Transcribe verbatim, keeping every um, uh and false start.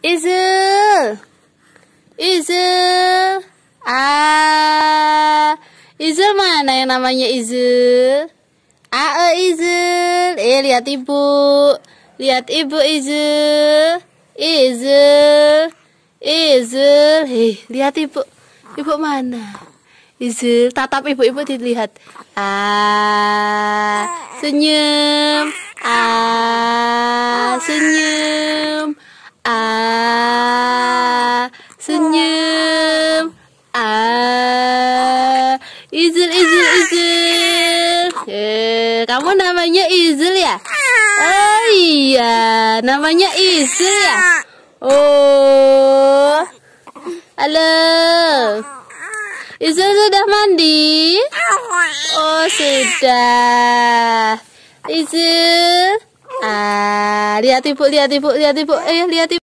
Izul, Izul, ah, Izul mana yang namanya Izul? Ah, Izul, eh lihat ibu, lihat ibu Izul, Izul, Izul, eh lihat ibu, ibu mana? Izul, tatap ibu-ibu dilihat. Ah, senyum, ah, senyum. Ah, senyum. Ah, Izul, Izul, Izul. Eh, kamu namanya Izul ya? Oh iya, namanya Izul ya? Oh, halo. Izul sudah mandi? Oh, sudah. Izul. Ah, lihat ibu, lihat ibu, lihat ibu, eh lihat ibu.